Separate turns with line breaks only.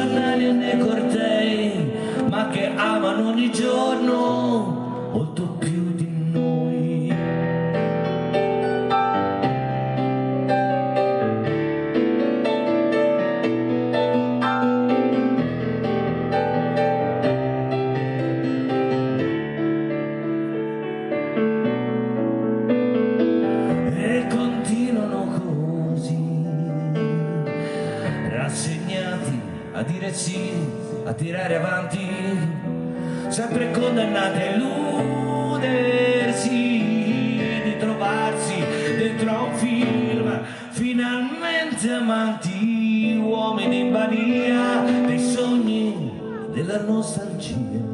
giornali e nei cortei, ma che amano ogni giorno molto più di noi. E continuano così, rassegnati a dire sì, a tirare avanti, sempre condannati a illudersi di trovarsi dentro a un film, finalmente amanti, uomini in balia dei sogni, della nostalgia.